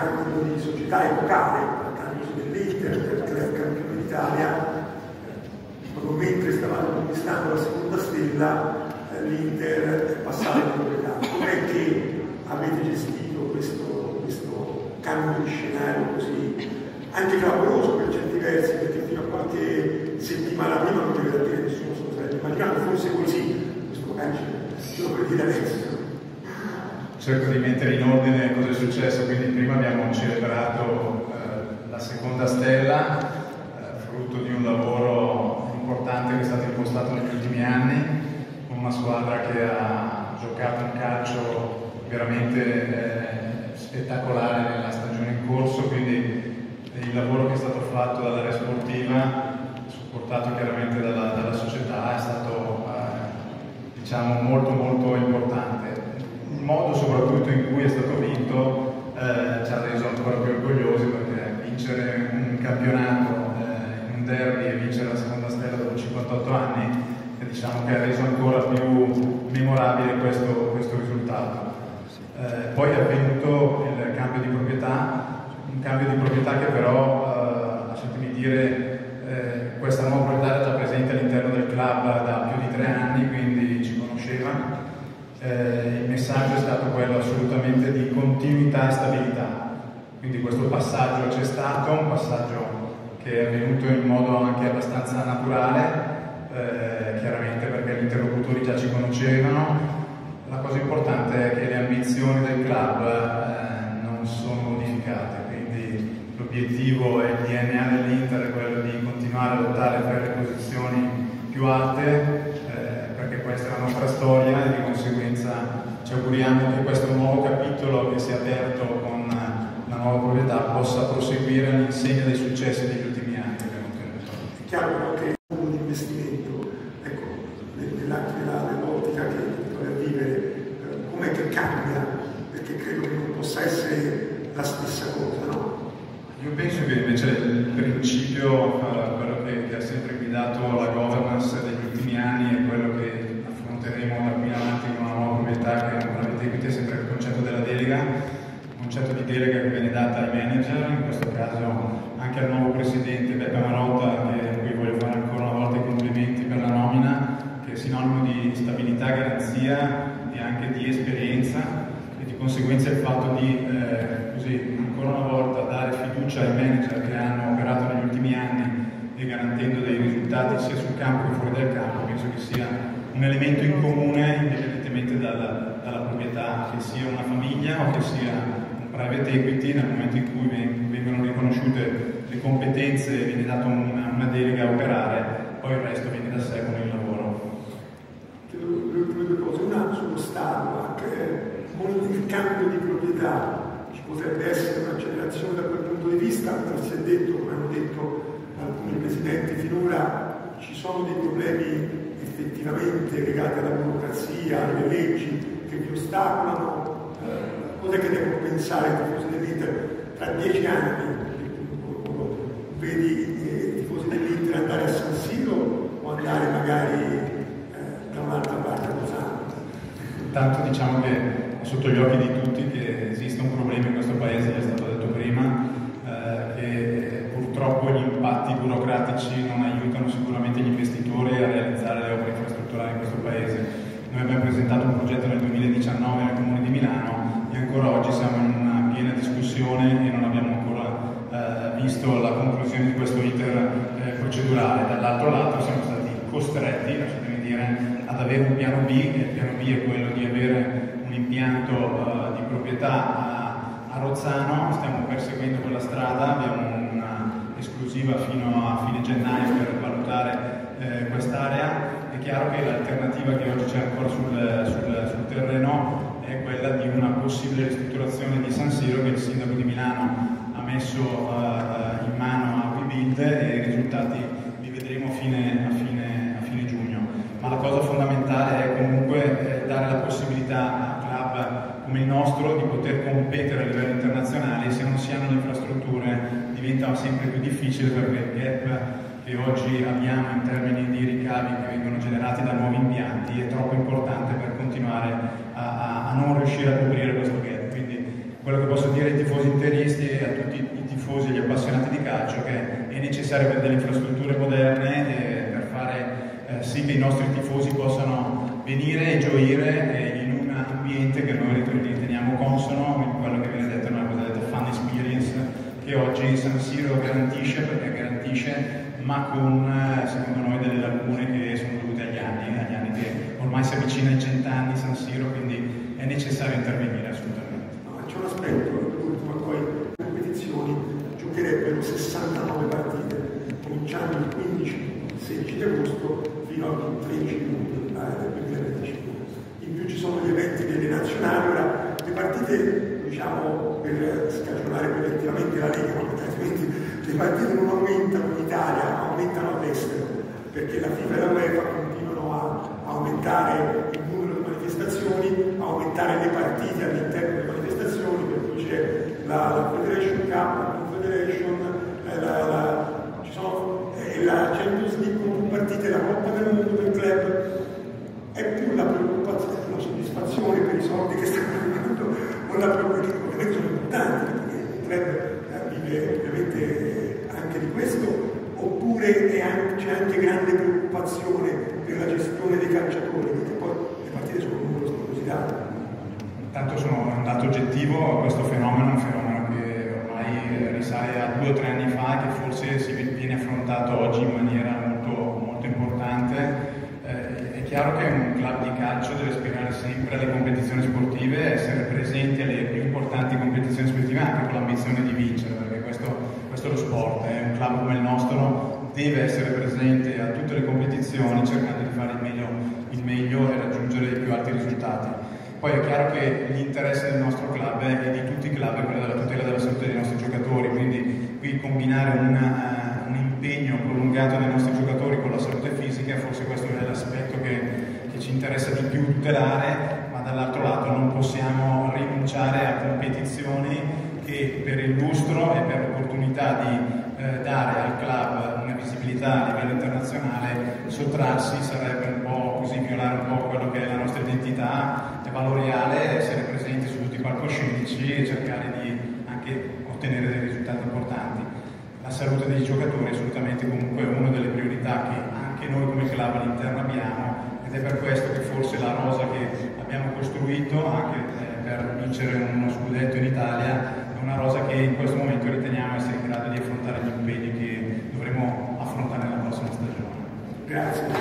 cambio di società epocale, il cambio dell'Inter per il campione d'Italia. Proprio mentre stavano conquistando la seconda stella, l'Inter è passato in proprietà. Com'è che avete gestito questo cambio di scenario così, anche clamoroso per certi versi, perché fino a qualche settimana prima non doveva dire nessuno se lo sarebbe immaginato fosse così, questo calcio, ce lo puoi dire adesso. Cerco di mettere in ordine cosa è successo, quindi prima abbiamo celebrato la seconda stella, frutto di un lavoro importante che è stato impostato negli ultimi anni, con una squadra che ha giocato un calcio veramente spettacolare nella stagione in corso, quindi il lavoro che è stato fatto dall'area sportiva, supportato chiaramente dalla società, è stato diciamo molto importante. Il modo soprattutto in cui è stato vinto ci ha reso ancora più orgogliosi, perché vincere un campionato in un derby e vincere la seconda stella dopo 58 anni diciamo che ha reso ancora più memorabile questo risultato. Poi è avvenuto il cambio di proprietà, un cambio di proprietà che però, lasciatemi dire, questa nuova proprietà era già presente all'interno del club da più di 3 anni, quindi ci conosceva. Il messaggio è stato quello assolutamente di continuità e stabilità, quindi questo passaggio c'è stato, un passaggio che è avvenuto in modo anche abbastanza naturale, chiaramente perché gli interlocutori già ci conoscevano. La cosa importante è che le ambizioni del club non sono modificate, quindi l'obiettivo e il DNA dell'Inter è quello di continuare a lottare per le posizioni più alte, perché questa è la nostra storia e di conseguenza ci auguriamo che questo nuovo capitolo che si è aperto con la nuova proprietà possa proseguire all'insegna dei successi degli ultimi anni che abbiamo ottenuto. È chiaro che è un investimento, ecco, nell'ottica che doveva vivere, com'è che cambia? Perché credo che non possa essere la stessa cosa, no? Io penso che invece il principio, quello che ha sempre guidato la governance degli ultimi anni è quello che affronteremo da qui in avanti con una nuova proprietà che avete equity, è sempre il concetto della delega, un concetto di delega che viene data ai manager, in questo caso anche al nuovo presidente Beppe Marotta, a cui voglio fare ancora una volta i complimenti per la nomina, che è sinonimo di stabilità, garanzia e anche di esperienza, e di conseguenza il fatto di così ancora una volta dare fiducia ai manager che hanno operato negli ultimi anni e garantendo dei risultati sia sul campo che fuori dal campo, penso che sia un elemento in comune indipendentemente dalla proprietà, che sia una famiglia o che sia un private equity. Nel momento in cui vengono riconosciute le competenze e viene data una delega a operare, poi il resto viene da sé con il lavoro. Due cose, una sullo Stato, con il cambio di proprietà ci potrebbe essere un'accelerazione da quel punto di vista, però si è detto, come hanno detto alcuni presidenti finora, ci sono dei problemi effettivamente legati alla burocrazia, alle leggi che vi ostacolano. Cos'è che devono pensare i tifosi dell'Inter tra 10 anni? Vedi i tifosi dell'Inter andare a San Siro o andare magari da un'altra parte a Lozano? Intanto diciamo che è sotto gli occhi di tutti che esiste un problema in questo paese, è stato detto prima, che purtroppo gli impatti burocratici non aiutano sicuramente gli investitori a realizzare le opere infrastrutturali in questo paese. Noi abbiamo presentato un progetto nel 2019 nel Comune di Milano e ancora oggi siamo in una piena discussione e non abbiamo ancora visto la conclusione di questo iter procedurale. Dall'altro lato siamo stati costretti, lasciatemi dire, ad avere un piano B, e il piano B è quello di avere un impianto di proprietà a Rozzano. Stiamo perseguendo quella strada, abbiamo un'esclusiva fino a fine gennaio per valutare quest'area. È chiaro che l'alternativa che oggi c'è ancora sul terreno è quella di una possibile ristrutturazione di San Siro, che il sindaco di Milano ha messo in mano a WeBuild, e i risultati li vedremo a fine giugno. Ma la cosa fondamentale è comunque dare la possibilità a club come il nostro di poter competere a livello internazionale. Se non si hanno le infrastrutture diventa sempre più difficile, perché il gap che oggi abbiamo in termini di ricavi che vengono generati da nuovi impianti è troppo importante per continuare a non riuscire a coprire questo gap. Quindi quello che posso dire ai tifosi interisti e a tutti i tifosi e gli appassionati di calcio che è necessario avere delle infrastrutture moderne per fare sì che i nostri tifosi possano venire e gioire in un ambiente che noi riteniamo consono, quello che viene detto nella cosiddetta fan experience, che oggi San Siro garantisce, perché garantisce, ma con secondo noi delle lacune che sono dovute agli anni che ormai si avvicina ai 100 anni San Siro, quindi è necessario intervenire assolutamente. No, c'è un aspetto, l'ultimo, poi le competizioni giocherebbero 69 partite, cominciando il 15-16 di agosto fino al 13 luglio del 2025. In più ci sono gli eventi delle nazionali, ora le partite, diciamo, per scagionare preventivamente la Lega, altrimenti le partite non aumentano in Italia, aumentano all'estero, perché la FIFA e la UEFA continuano a aumentare il numero di manifestazioni, a aumentare le partite all'interno delle manifestazioni, per cui c'è la Federation Cup, la Confederation, ci sono la Champions League con più partite, la Coppa del Mondo del club. È più la preoccupazione, la soddisfazione per i soldi che stanno arrivando, o la preoccupazione, che ovviamente sono importanti, perché il club vive ovviamente anche di questo, oppure c'è anche grande preoccupazione per la gestione dei calciatori, perché poi le partite sono numerose. Tanto sono un dato oggettivo, questo fenomeno è un fenomeno che ormai risale a 2 o 3 anni fa e che forse viene affrontato oggi in maniera molto importante. È chiaro che un club di calcio deve aspirare sempre alle competizioni sportive, essere presenti alle più importanti competizioni sportive anche con l'ambizione di vincere, perché questo è lo sport. Un club come il nostro deve essere presente a tutte le competizioni cercando di fare il meglio e raggiungere i più alti risultati. Poi è chiaro che l'interesse del nostro club e di tutti i club è quello della tutela della salute dei nostri giocatori, quindi qui combinare un impegno prolungato dei nostri giocatori con la salute fisica, forse questo è l'aspetto che ci interessa di più tutelare, ma dall'altro lato non possiamo rinunciare a competizioni che per il lustro e per l'opportunità di dare al club una visibilità a livello internazionale, sottrarsi sarebbe un po' così, violare un po' quello che è la nostra identità valoriale, essere presenti su tutti i palcoscenici e cercare di anche ottenere dei risultati importanti. La salute dei giocatori è assolutamente comunque una delle priorità che anche noi come club all'interno abbiamo, ed è per questo che forse la rosa che abbiamo costruito anche per vincere uno scudetto in Italia è una rosa che in questo momento riteniamo essere in grado di affrontare gli impegni che dovremo affrontare nella prossima stagione. Grazie.